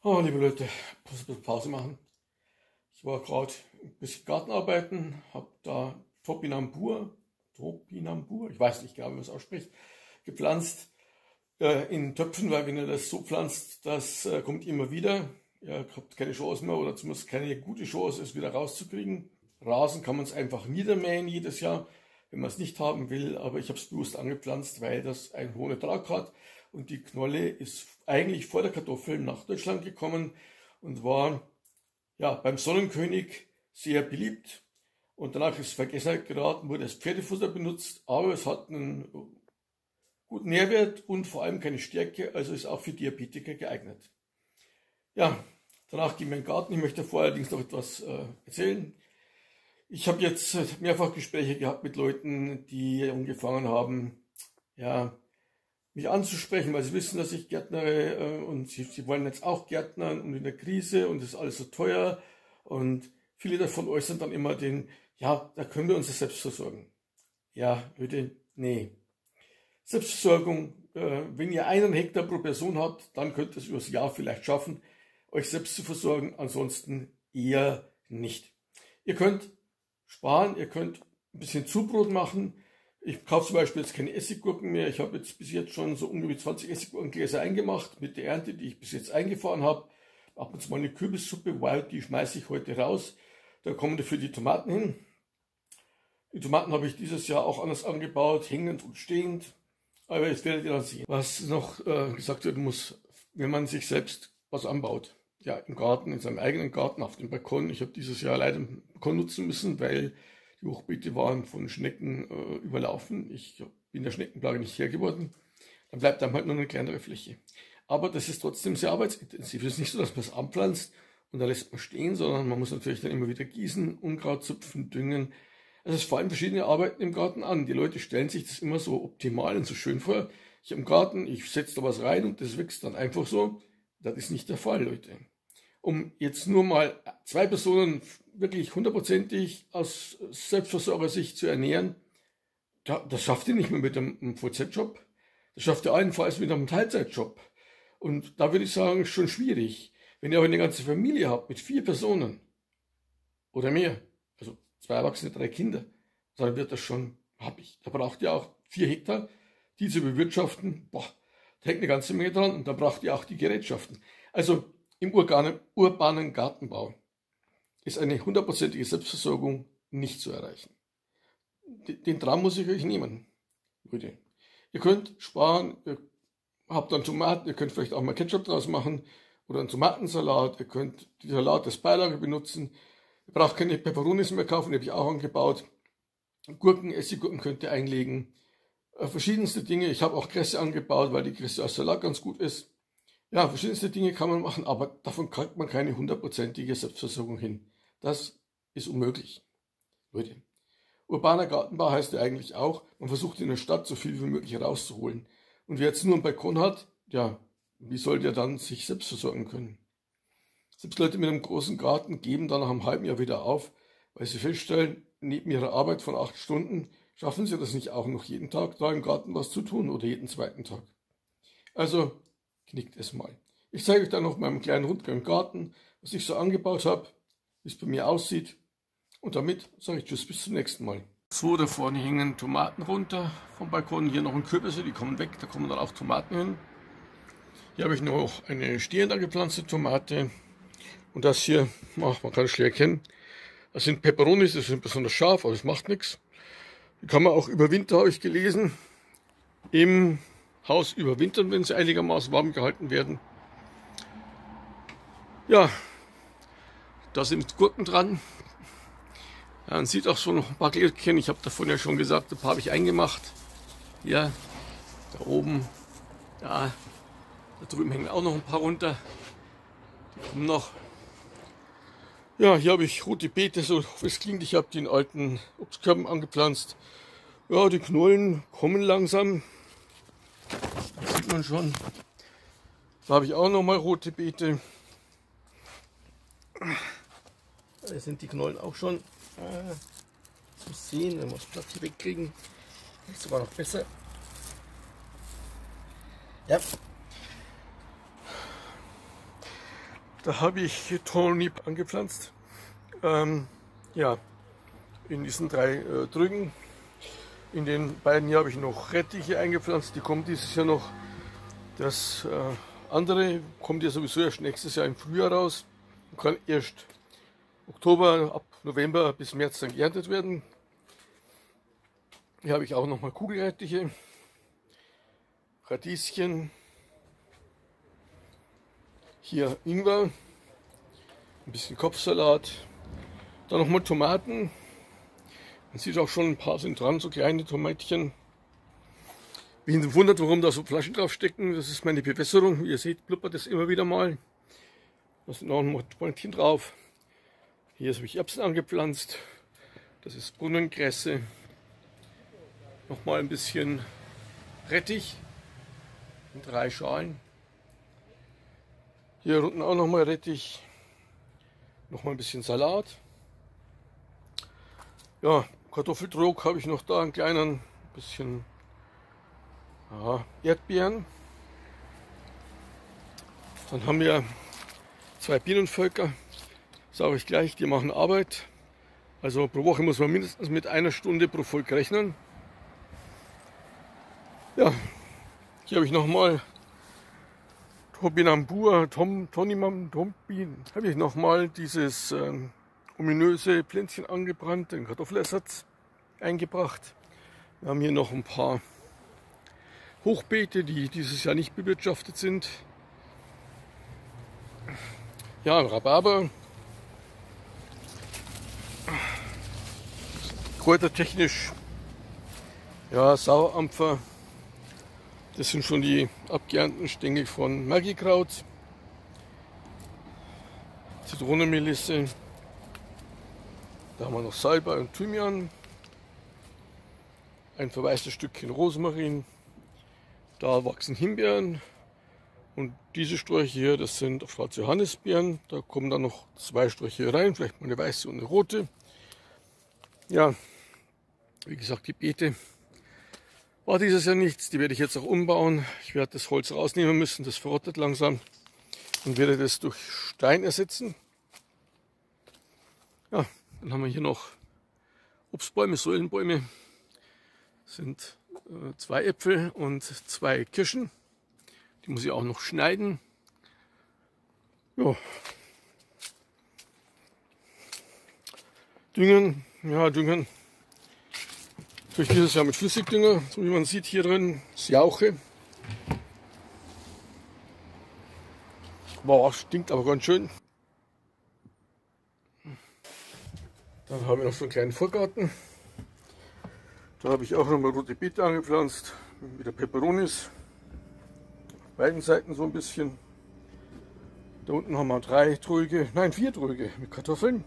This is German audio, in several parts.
Oh, liebe Leute, ich muss ein bisschen Pause machen. Ich war gerade ein bisschen Gartenarbeiten, habe da Topinambur, ich weiß nicht genau, wie man es ausspricht, gepflanzt in Töpfen, weil wenn ihr das so pflanzt, das kommt immer wieder. Ihr habt keine Chance mehr oder zumindest keine gute Chance, es wieder rauszukriegen. Rasen kann man es einfach niedermähen jedes Jahr, wenn man es nicht haben will, aber ich habe es bewusst angepflanzt, weil das einen hohen Ertrag hat. Und die Knolle ist eigentlich vor der Kartoffel nach Deutschland gekommen und war ja beim Sonnenkönig sehr beliebt. Und danach ist es Vergessenheit geraten, wurde als Pferdefutter benutzt, aber es hat einen guten Nährwert und vor allem keine Stärke, also ist auch für Diabetiker geeignet. Ja, danach ging mein Garten. Ich möchte davor allerdings noch etwas erzählen. Ich habe jetzt mehrfach Gespräche gehabt mit Leuten, die angefangen haben, ja, mich anzusprechen, weil sie wissen, dass ich gärtnere und sie wollen jetzt auch gärtnern und in der Krise und es ist alles so teuer und viele davon äußern dann immer ja, da können wir uns ja selbst versorgen. Ja, Leute, nee. Selbstversorgung, wenn ihr 1 Hektar pro Person habt, dann könnt ihr es übers Jahr vielleicht schaffen, euch selbst zu versorgen, ansonsten eher nicht. Ihr könnt sparen, ihr könnt ein bisschen Zubrot machen. Ich kaufe zum Beispiel jetzt keine Essiggurken mehr. Ich habe jetzt bis jetzt schon so ungefähr 20 Essiggurkengläser eingemacht mit der Ernte, die ich bis jetzt eingefahren habe. Ab und zu mal eine Kürbissuppe, weil die schmeiße ich heute raus. Da kommen dafür die Tomaten hin. Die Tomaten habe ich dieses Jahr auch anders angebaut, hängend und stehend. Aber jetzt werdet ihr dann sehen, was noch gesagt werden muss, wenn man sich selbst was anbaut. Ja, im Garten, in seinem eigenen Garten, auf dem Balkon. Ich habe dieses Jahr leider den Balkon nutzen müssen, weil die Hochbeete waren von Schnecken überlaufen. Ich bin der Schneckenplage nicht Herr geworden. Dann bleibt einem halt nur eine kleinere Fläche. Aber das ist trotzdem sehr arbeitsintensiv. Es ist nicht so, dass man es anpflanzt und da lässt man stehen, sondern man muss natürlich dann immer wieder gießen, Unkraut zupfen, düngen. Also es fallen verschiedene Arbeiten im Garten an. Die Leute stellen sich das immer so optimal und so schön vor. Ich habe im Garten, ich setze da was rein und das wächst dann einfach so. Das ist nicht der Fall, Leute. Um jetzt nur mal 2 Personen wirklich 100%ig aus Selbstversorgersicht zu ernähren, das schafft ihr nicht mehr mit einem Vollzeitjob. Das schafft ihr allenfalls mit einem Teilzeitjob. Und da würde ich sagen, ist schon schwierig. Wenn ihr aber eine ganze Familie habt mit 4 Personen oder mehr, also 2 Erwachsene, 3 Kinder, dann wird das schon happig. Da braucht ihr auch 4 Hektar, die zu bewirtschaften. Boah, da hängt eine ganze Menge dran und da braucht ihr auch die Gerätschaften. Also im urbanen Gartenbau ist eine 100%ige Selbstversorgung nicht zu erreichen. Den Traum muss ich euch nehmen, Leute. Ihr könnt sparen, ihr habt dann Tomaten, ihr könnt vielleicht auch mal Ketchup draus machen oder einen Tomatensalat, ihr könnt die Salat als Beilage benutzen. Ihr braucht keine Peperonis mehr kaufen, die habe ich auch angebaut. Gurken, Essiggurken könnt ihr einlegen. Verschiedenste Dinge. Ich habe auch Kresse angebaut, weil die Kresse als Salat ganz gut ist. Ja, verschiedenste Dinge kann man machen, aber davon kriegt man keine 100%ige Selbstversorgung hin. Das ist unmöglich. Leute, urbaner Gartenbau heißt ja eigentlich auch, man versucht in der Stadt so viel wie möglich rauszuholen. Und wer jetzt nur einen Balkon hat, ja, wie soll der dann sich selbst versorgen können? Selbst Leute mit einem großen Garten geben dann nach einem halben Jahr wieder auf, weil sie feststellen, neben ihrer Arbeit von 8 Stunden schaffen sie das nicht auch noch jeden Tag da im Garten was zu tun oder jeden 2. Tag. Also knickt es mal. Ich zeige euch dann noch meinen kleinen Rundgang im Garten, was ich so angebaut habe, wie es bei mir aussieht. Und damit sage ich Tschüss, bis zum nächsten Mal. So, da vorne hängen Tomaten runter vom Balkon. Hier noch ein Kürbisse, die kommen weg, da kommen dann auch Tomaten hin. Hier habe ich noch eine stehend angepflanzte Tomate. Und das hier, man kann es schwer erkennen, das sind Peperonis, das sind besonders scharf, aber das macht nichts. Die kann man auch über Winter, habe ich gelesen, im Haus überwintern, wenn sie einigermaßen warm gehalten werden. Ja, da sind Gurken dran. Ja, man sieht auch schon noch ein paar Gläschen. Ich habe davon ja schon gesagt, ein paar habe ich eingemacht. Hier, da oben, da drüben hängen auch noch ein paar runter. Die kommen noch. Ja, hier habe ich rote Beete, so wie es klingt. Ich habe die in alten Obstkörben angepflanzt. Ja, die Knollen kommen langsam. Das sieht man schon. Da habe ich auch noch mal rote Beete. Da sind die Knollen auch schon zu sehen, wenn wir das Blatt hier wegkriegen. Ist sogar noch besser. Ja. Da habe ich Toni angepflanzt. Ja, in diesen 3 Drücken. In den beiden hier habe ich noch Rettiche eingepflanzt. Die kommen dieses Jahr noch. Das andere kommt ja sowieso erst nächstes Jahr im Frühjahr raus und kann erst Oktober, ab November bis März dann geerntet werden. Hier habe ich auch nochmal Kugelrettiche, Radieschen, hier Ingwer, ein bisschen Kopfsalat, dann nochmal Tomaten. Man sieht auch schon, ein paar sind dran, so kleine Tomatchen. Wen sich wundert, warum da so Flaschen drauf stecken, das ist meine Bewässerung. Wie ihr seht, blubbert das immer wieder mal. Da sind auch noch Tomatchen drauf. Hier habe ich Erbsen angepflanzt. Das ist Brunnenkresse. Nochmal ein bisschen Rettich in 3 Schalen. Hier unten auch nochmal Rettich. Nochmal ein bisschen Salat. Ja, Kartoffeltrog habe ich noch da, einen kleinen, bisschen Erdbeeren. Dann haben wir 2 Bienenvölker, sage ich gleich, die machen Arbeit. Also pro Woche muss man mindestens mit 1 Stunde pro Volk rechnen. Ja, hier habe ich nochmal Topinambur, habe ich nochmal dieses ominöse Pflänzchen angebrannt, den Kartoffelersatz eingebracht. Wir haben hier noch ein paar Hochbeete, die dieses Jahr nicht bewirtschaftet sind. Ja, Rhabarber. Kräutertechnisch, ja, Sauerampfer. Das sind schon die abgeernten Stängel von Magikraut. Zitronenmelisse. Da haben wir noch Salbei und Thymian. Ein verwaistes Stückchen Rosmarin. Da wachsen Himbeeren. Und diese Sträucher hier, das sind schwarze Johannisbeeren. Da kommen dann noch 2 Sträucher rein, vielleicht mal eine weiße und eine rote. Ja, wie gesagt, die Beete war dieses Jahr nichts. Die werde ich jetzt auch umbauen. Ich werde das Holz rausnehmen müssen, das verrottet langsam. Und werde das durch Stein ersetzen. Ja, dann haben wir hier noch Obstbäume, Säulenbäume. Das sind 2 Äpfel und 2 Kirschen. Die muss ich auch noch schneiden. Ja. Düngen, ja, düngen. Durch dieses Jahr mit Flüssigdünger, so wie man sieht hier drin, das Jauche. Boah, stinkt aber ganz schön. Dann haben wir noch so einen kleinen Vorgarten. Da habe ich auch noch mal rote Beete angepflanzt, wieder Peperonis. Auf beiden Seiten so ein bisschen. Da unten haben wir 4 Tröge mit Kartoffeln.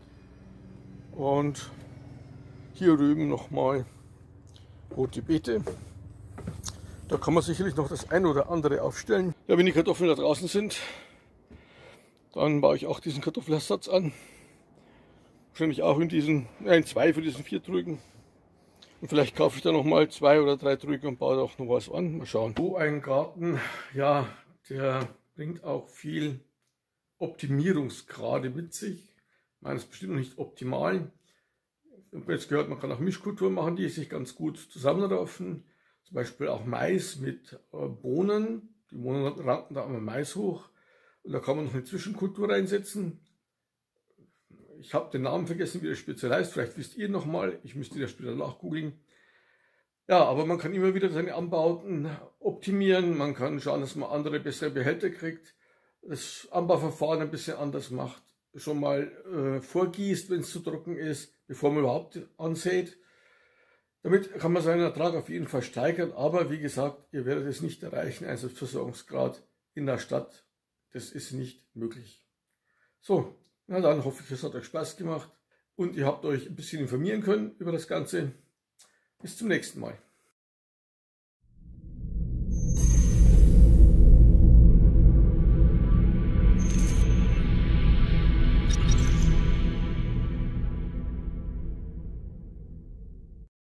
Und hier drüben nochmal rote Beete. Da kann man sicherlich noch das eine oder andere aufstellen. Ja, wenn die Kartoffeln da draußen sind, dann baue ich auch diesen Kartoffelersatz an. Wahrscheinlich auch in 2 von diesen 4 Trögen. Und vielleicht kaufe ich da noch mal 2 oder 3 Tröge und baue da auch noch was an. Mal schauen. So ein Garten, ja, der bringt auch viel Optimierungsgrade mit sich. Ich meine, es ist bestimmt noch nicht optimal. Ich habe jetzt gehört, man kann auch Mischkulturen machen, die sich ganz gut zusammenraufen. Zum Beispiel auch Mais mit Bohnen. Die Bohnen ranken da einmal Mais hoch. Und da kann man noch eine Zwischenkultur reinsetzen. Ich habe den Namen vergessen, wie das speziell heißt. Vielleicht wisst ihr noch mal. Ich müsste das später nachgoogeln. Ja, aber man kann immer wieder seine Anbauten optimieren. Man kann schauen, dass man andere, bessere Behälter kriegt. Das Anbauverfahren ein bisschen anders macht. Schon mal vorgießt, wenn es zu trocken ist, bevor man überhaupt ansät. Damit kann man seinen Ertrag auf jeden Fall steigern. Aber wie gesagt, ihr werdet es nicht erreichen, einen Selbstversorgungsgrad in der Stadt. Das ist nicht möglich. So, na dann hoffe ich, es hat euch Spaß gemacht und ihr habt euch ein bisschen informieren können über das Ganze. Bis zum nächsten Mal.